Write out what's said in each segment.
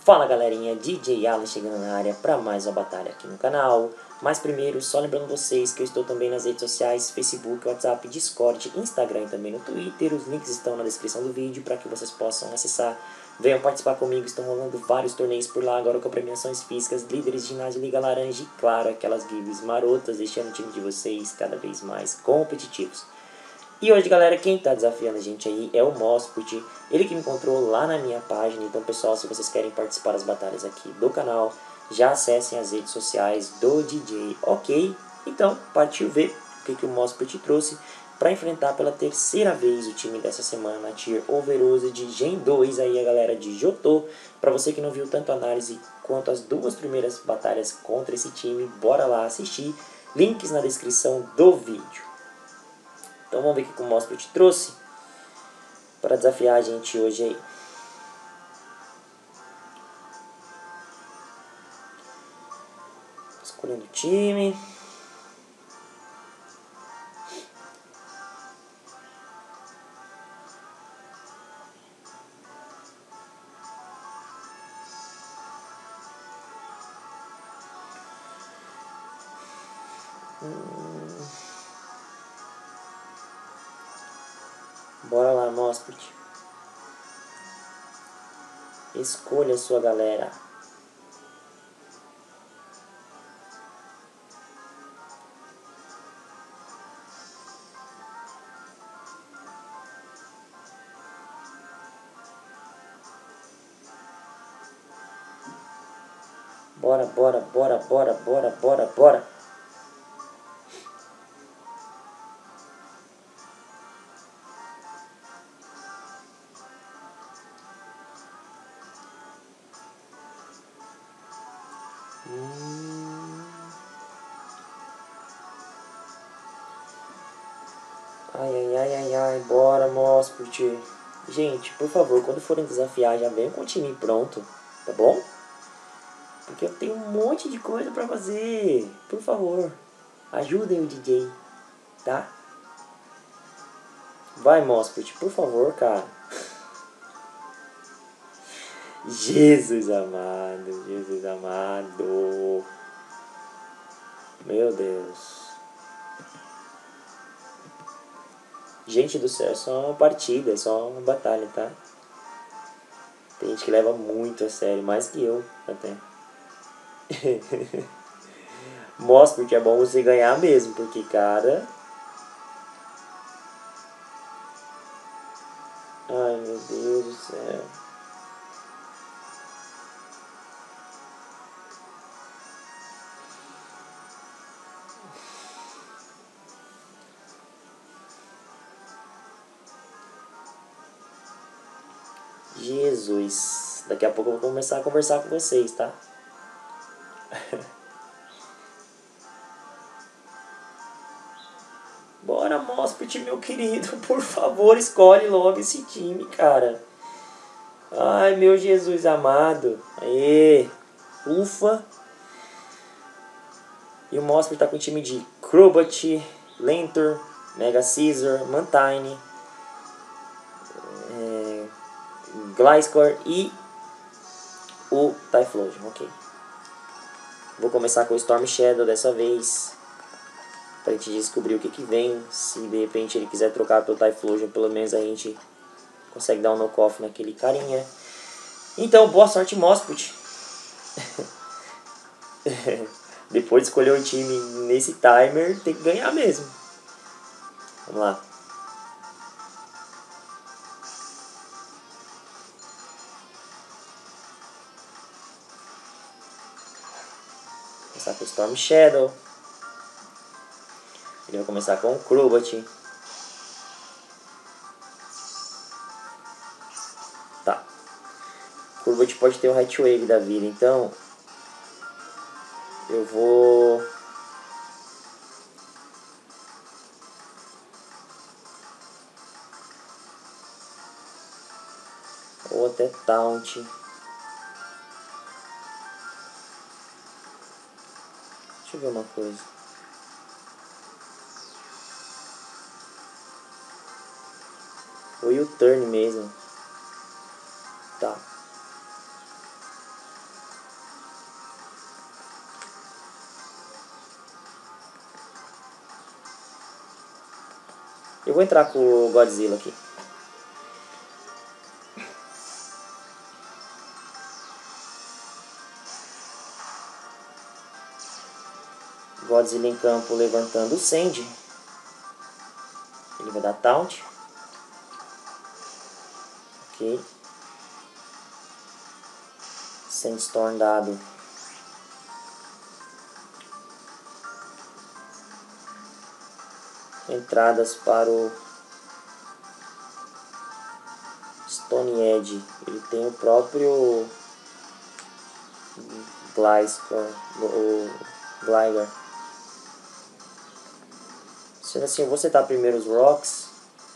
Fala galerinha, DJ Alan chegando na área para mais uma batalha aqui no canal. Mas primeiro, só lembrando vocês que eu estou também nas redes sociais, Facebook, WhatsApp, Discord, Instagram e também no Twitter. Os links estão na descrição do vídeo para que vocês possam acessar. Venham participar comigo, estão rolando vários torneios por lá agora com premiações físicas, líderes de ginásio, Liga Laranja e claro, aquelas gives marotas, deixando o time de vocês cada vez mais competitivos. E hoje, galera, quem tá desafiando a gente aí é o Mosput, ele que me encontrou lá na minha página. Então, pessoal, se vocês querem participar das batalhas aqui do canal, já acessem as redes sociais do DJ, ok? Então, partiu ver o que o Mosput trouxe para enfrentar pela terceira vez o time dessa semana na Tier Overuse de Gen 2, aí a galera de Jotô. Para você que não viu tanto a análise quanto as duas primeiras batalhas contra esse time, bora lá assistir, links na descrição do vídeo. Então vamos ver o que o Mosput trouxe para desafiar a gente hoje aí. Escolhendo o time. Bora lá, Mosput. Escolha a sua galera. Bora, bora, bora, bora, bora, bora, bora. Ai, ai, ai, ai, ai, bora, Mosput. Gente, por favor, quando forem desafiar, já venham com o time pronto, tá bom? Porque eu tenho um monte de coisa pra fazer. Por favor, ajudem o DJ, tá? Vai, Mosput, por favor, cara. Jesus amado, Jesus amado. Meu Deus. Gente do céu, é só uma partida, é só uma batalha, tá? Tem gente que leva muito a sério, mais que eu até. Mostra porque é bom você ganhar mesmo, porque, cara... Ai, meu Deus do céu. Jesus. Daqui a pouco eu vou começar a conversar com vocês, tá? Bora, Mosput, meu querido. Por favor, escolhe logo esse time, cara. Ai, meu Jesus amado. Aê. Ufa. E o Mosput tá com o time de Crobat, Lentor, Mega Scizor, Mantine, Gliscor e o Typhlosion, ok. Vou começar com o Storm Shadow dessa vez, pra gente descobrir o que vem. Se de repente ele quiser trocar pelo Typhlosion, pelo menos a gente consegue dar um knock-off naquele carinha. Então, boa sorte, Mosput. Depois de escolher o time nesse timer, tem que ganhar mesmo. Vamos lá. Começar com o Storm Shadow. Ele vai começar com o Crobat. Tá. O Crobat pode ter o Hatch Wave da vida, então... Eu vou... Ou até Taunt. Deixa eu ver uma coisa. Ou U-Turn mesmo. Tá. Eu vou entrar com o Godzilla aqui. Godzilla em campo levantando o Sandy. Ele vai dar taunt. Ok. Sandstorm dado. Entradas para o Stone Edge. Ele tem o próprio Gligar. Sendo assim, eu vou setar primeiro os Rocks.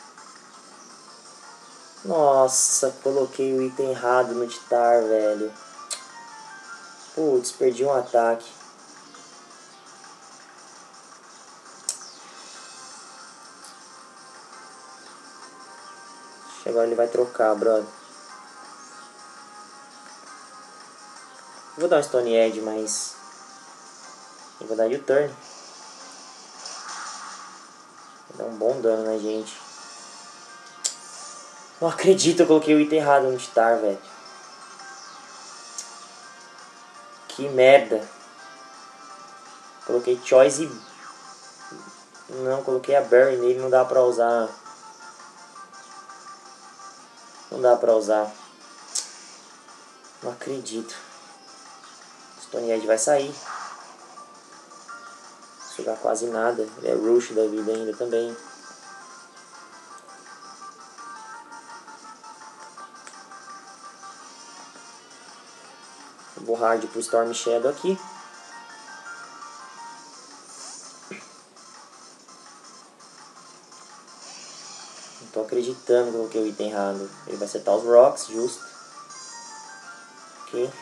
Nossa, coloquei o item errado no Titar, velho. Putz, perdi um ataque. Agora ele vai trocar, brother. Vou dar um Stone Edge, mas eu vou dar U-turn. Vai dar um bom dano na gente. Não acredito, eu coloquei o item errado no Titar, velho. Que merda. Coloquei Choice e... Não, coloquei a Berry nele, não dá pra usar. Não dá pra usar. Não acredito. Stone Edge vai sair. Sugar quase nada. Ele é Rush da vida ainda também. Vou hard pro Storm Shadow aqui. Não tô acreditando que eu coloquei o item errado. Ele vai setar os Rocks, justo. Ok.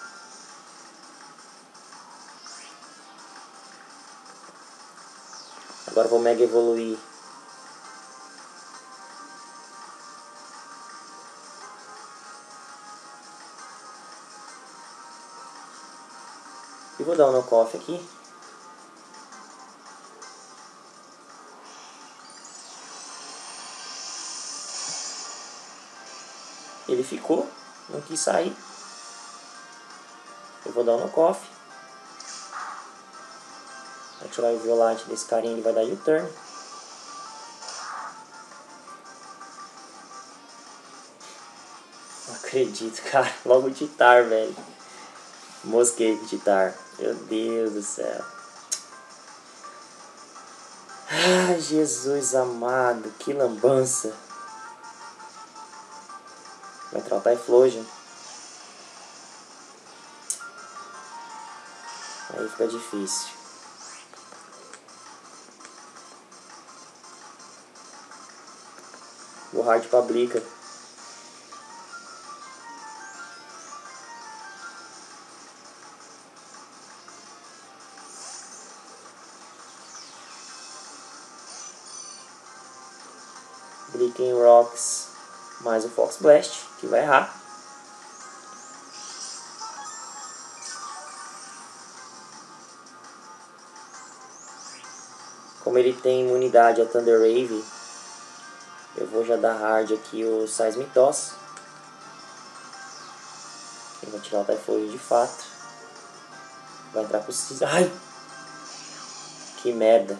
Agora vou Mega Evoluir. E vou dar um knockoff aqui. Ele ficou, não quis sair. Eu vou dar um knockoff. Vou tirar o Violate desse carinha, ele vai dar U-turn. Não acredito, cara. Logo o Titar, velho. Mosquei com o Titar. Meu Deus do céu. Ah, Jesus amado. Que lambança. Vai entrar o Typhlosion. Aí fica difícil. Vou hard pra Blica. Blicken Rocks. Mais o Fox Blast, que vai errar. Como ele tem imunidade a Thunder Wave, eu vou já dar hard aqui o Seismitoss. Eu vou tirar o Typhlosion de fato. Vai entrar com o Scizor. Ai! Que merda.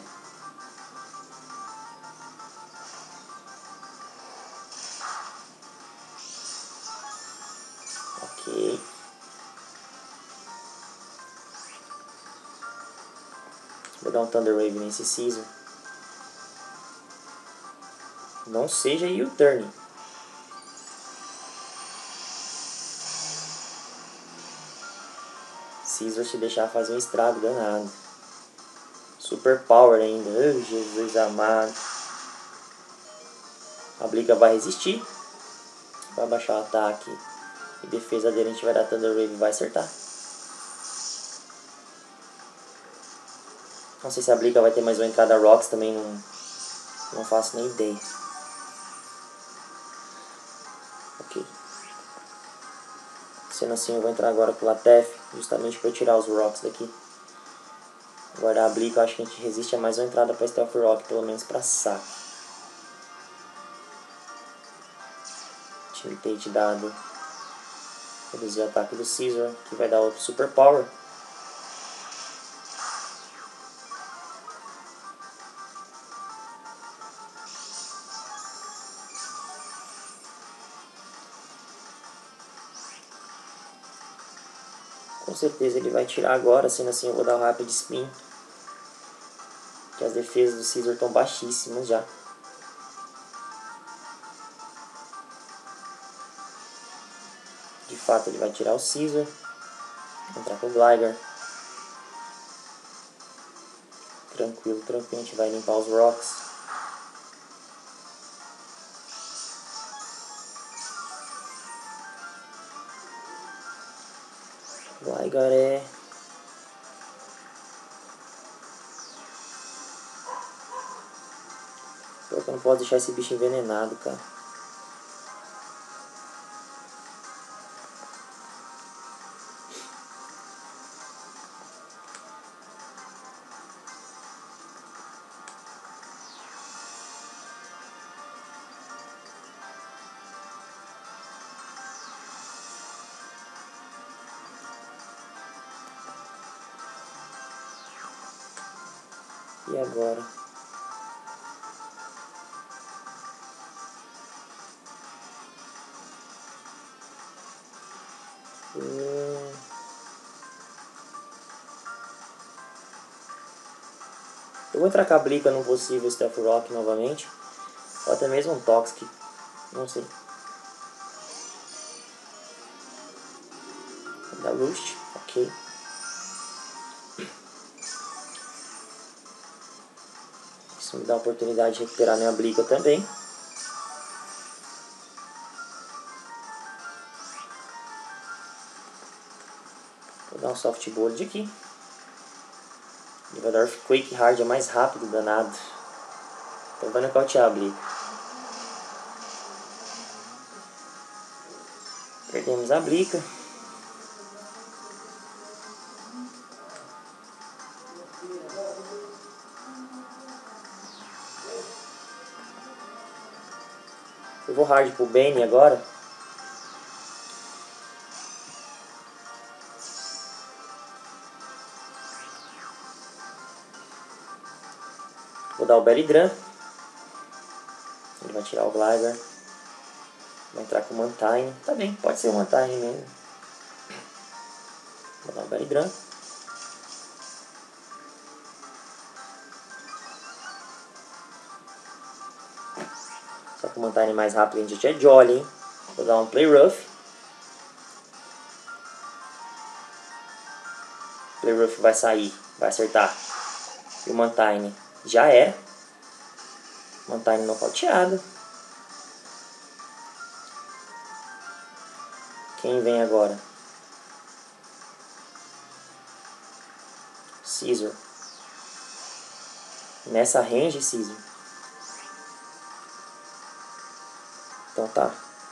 Ok. Vou dar um Thunder Wave nesse Scizor. Não seja U-turn. Scizor se deixar fazer um estrago danado. Super Power ainda. Oh, Jesus amado. A Blica vai resistir. Vai baixar o ataque. E defesa dele a gente vai dar Thunder Wave e vai acertar. Não sei se a Blica vai ter mais uma entrada Rocks também. Não faço nem ideia. Ok. Sendo assim, eu vou entrar agora com o Latef, justamente para tirar os Rocks daqui. Guardar a Blica, eu acho que a gente resiste a mais uma entrada para Stealth Rock, pelo menos para saco. Intimidate dado. Reduzir o ataque do Caesar, que vai dar outro Super Power. Com certeza ele vai tirar agora, sendo assim eu vou dar o Rapid Spin. Que as defesas do Caesar estão baixíssimas já. De fato ele vai tirar o Caesar. Entrar com o Gligar. Tranquilo, tranquilo, a gente vai limpar os Rocks. Gligar é... Pior que eu não posso deixar esse bicho envenenado, cara. E agora? Eu vou entrar com a Blica num possível Stealth Rock novamente. Ou até mesmo um Toxic. Não sei. Da Roost. Ok. Isso me dá a oportunidade de recuperar minha Blica também. Vou dar um Soft Board aqui. Ele vai dar Earthquake Hard, é mais rápido, danado. Então vai nocautear a Blica. Perdemos a Blica. Eu vou hard pro Bane agora. Vou dar o Belly Drum. Ele vai tirar o Gligar. Vai entrar com o Mantine. Tá bem, pode ser o Mantine mesmo. Vou dar o Belly Drum. Só que o Mantine mais rápido a gente já tinha Jolly, hein? Vou dar um Play Rough. Play Rough vai sair, vai acertar. E o Mantine já era. Mantine nocauteado. Quem vem agora? Caesar. Nessa range, Caesar. Então tá.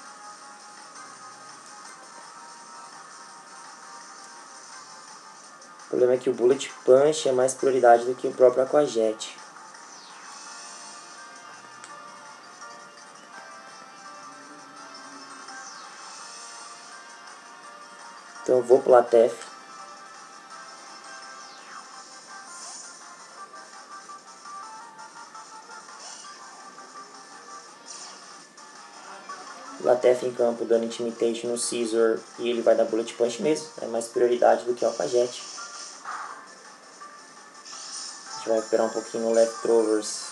O problema é que o Bullet Punch é mais prioridade do que o próprio Aquajet. Então eu vou pro Latef. Latef em campo dando Intimidate no Caesar e ele vai dar Bullet Punch mesmo. É mais prioridade do que o Aquajet. A gente vai recuperar um pouquinho no Leftovers.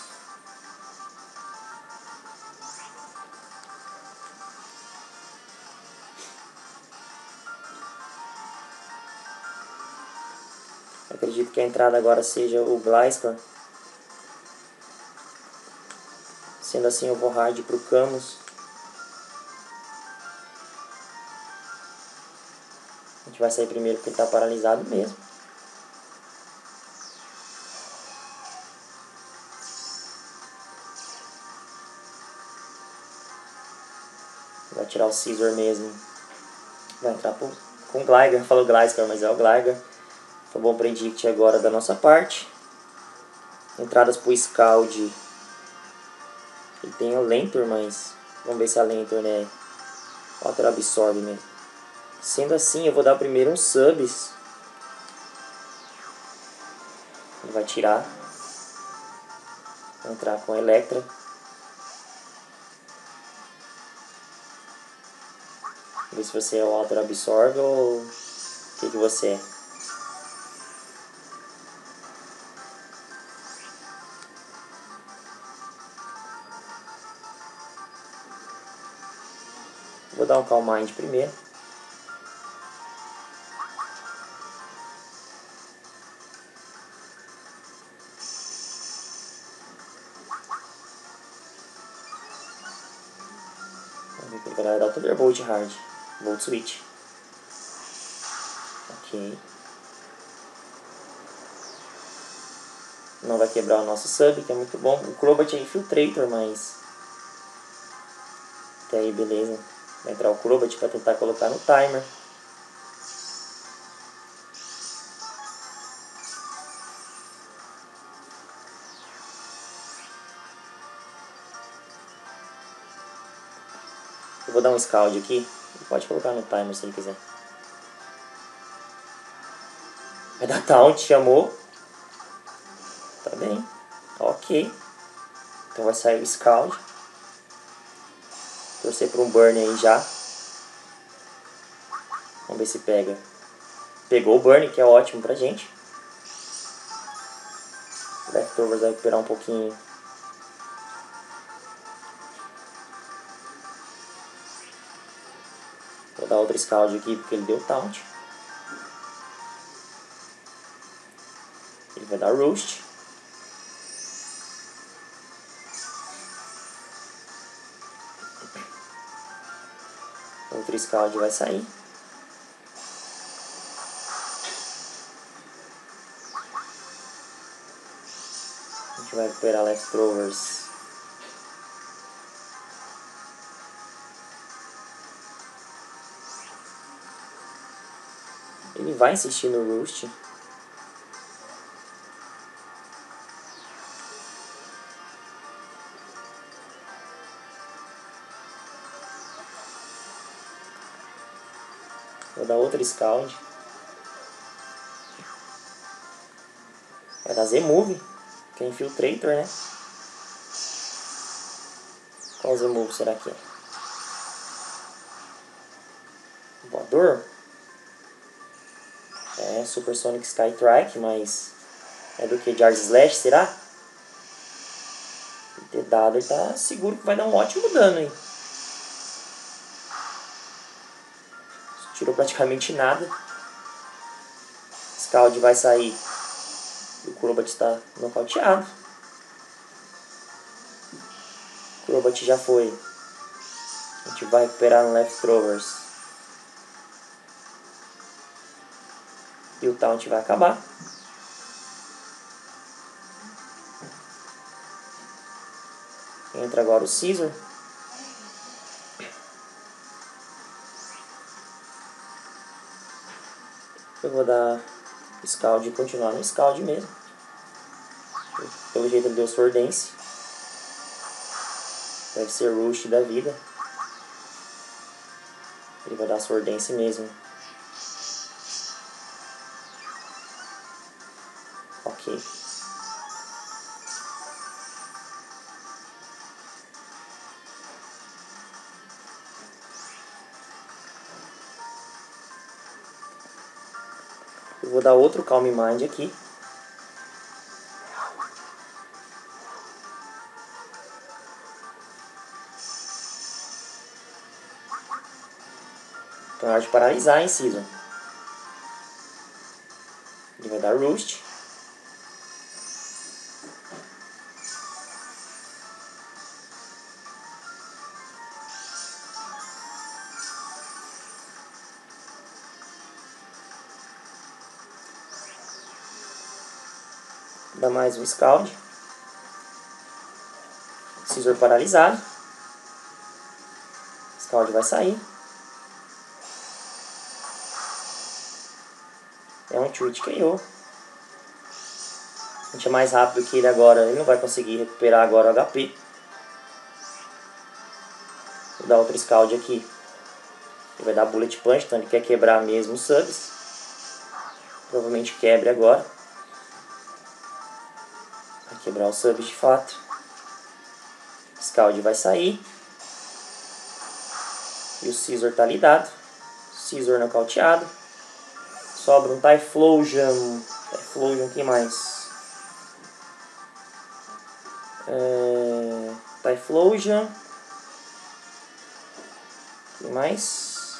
Acredito que a entrada agora seja o Gliscor. Sendo assim eu vou hard pro Camus. A gente vai sair primeiro porque ele tá paralisado mesmo. Vai tirar o Caesar mesmo. Vai entrar com o Gligar. Falou Gliscor, mas é o Gligar. Foi bom predict agora da nossa parte. Entradas pro Scald. Ele tem o Lentor, mas vamos ver se a Lentor, né, Water Absorb mesmo. Sendo assim, eu vou dar primeiro uns subs. Ele vai tirar. Vai entrar com a Electra. Ver se você é o Water Absorb ou o que você é. Vou dar um Calm Mind primeiro. Vamos ver que ele vai dar o Thunderbolt Hard. Volt Switch. Ok. Não vai quebrar o nosso sub, que é muito bom. O Crobat é Infiltrator, mas... até aí, beleza. Vai entrar o Crobat para tentar colocar no timer. Eu vou dar um Scald aqui. Ele pode colocar no timer se ele quiser. Vai dar Taunt, chamou. Tá bem. Ok. Então vai sair o Scald. Torcer por um Burn aí já. Vamos ver se pega. Pegou o Burn, que é ótimo pra gente. Leftovers vai recuperar um pouquinho. Vou dar outro Scald aqui porque ele deu Taunt. Ele vai dar Roost. Outro Scald vai sair. A gente vai recuperar Leftovers. Ele vai insistir no Roost. Vou dar outro Scald. Vai dar Z-Move, que é Infiltrator, né? Qual Z-Move será que é? Voador? É, Supersonic Skystrike, mas é do que? Charge Slash, será? Ter dado, ele tá seguro que vai dar um ótimo dano aí. Tirou praticamente nada. Scald vai sair. O Crobat está nocauteado. O Crobat já foi. A gente vai recuperar no Leftovers. E o Taunt vai acabar. Entra agora o Scizor. Eu vou dar Scald e continuar no Scald mesmo. Pelo jeito ele deu Sword Dance. Deve ser Rush da vida. Ele vai dar Sword Dance mesmo. Ok. Eu vou dar outro Calm Mind aqui. Então é hora de paralisar, hein, Scizor. Ele vai dar Roost. Dá mais um Scald. Scizor paralisado. Scald vai sair. É um Twitch KO. A gente é mais rápido que ele agora. Ele não vai conseguir recuperar agora o HP. Vou dar outro Scald aqui. vai dar bullet punch, então ele quer quebrar mesmo os subs. Provavelmente quebre agora. Vai quebrar os subs de fato. Scald vai sair. E o Scizor tá lidado. Scizor nocauteado. Sobra um Typhlosion. Typhlosion, quem mais? Typhlosion. Quem mais?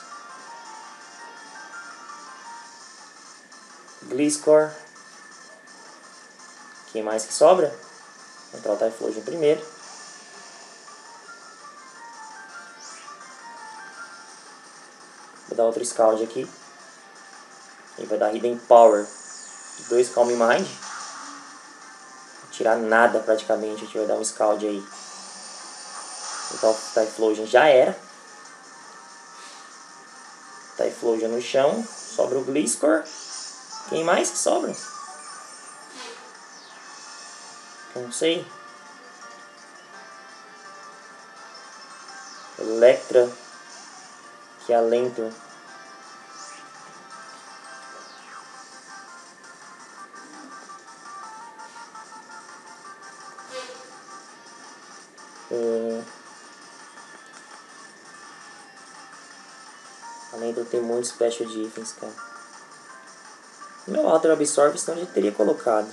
Gliscor. Quem mais que sobra? Vou entrar o Typhlosion primeiro. Vou dar outro Scald aqui. Ele vai dar Hidden Power. 2 Calm Mind. Não tirar nada praticamente. A gente vai dar um Scald aí. Então o Typhlosion já era. Typhlosion no chão. Sobra o Gliscor. Quem mais que sobra? Não sei. Electra. Que é lento. A Lento tem muito Special Defense, cara. Meu Outer Absorb, senão a gente teria colocado.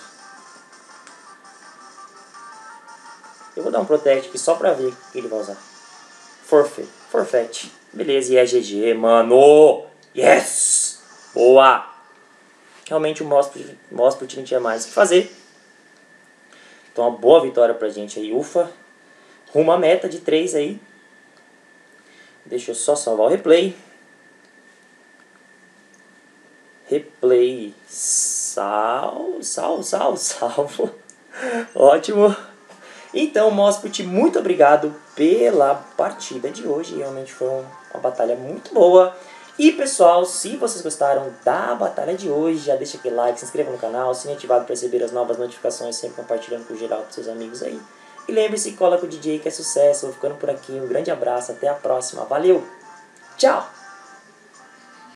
Eu vou dar um Protect aqui só pra ver o que ele vai usar. Forfeit. Beleza, e é GG, mano. Yes! Boa! Realmente o Mosprit não tinha mais o que fazer. Então uma boa vitória pra gente aí, ufa. Rumo à meta de 3 aí. Deixa eu só salvar o replay. Replay. Salvo. Ótimo. Então, Mosprit, muito obrigado pela partida de hoje. Realmente foi uma batalha muito boa. E pessoal, se vocês gostaram da batalha de hoje, já deixa aquele like, se inscreva no canal, sininho ativado para receber as novas notificações, sempre compartilhando com geral com seus amigos aí. E lembre-se, cola com o DJ que é sucesso. Vou ficando por aqui, um grande abraço, até a próxima, valeu, tchau!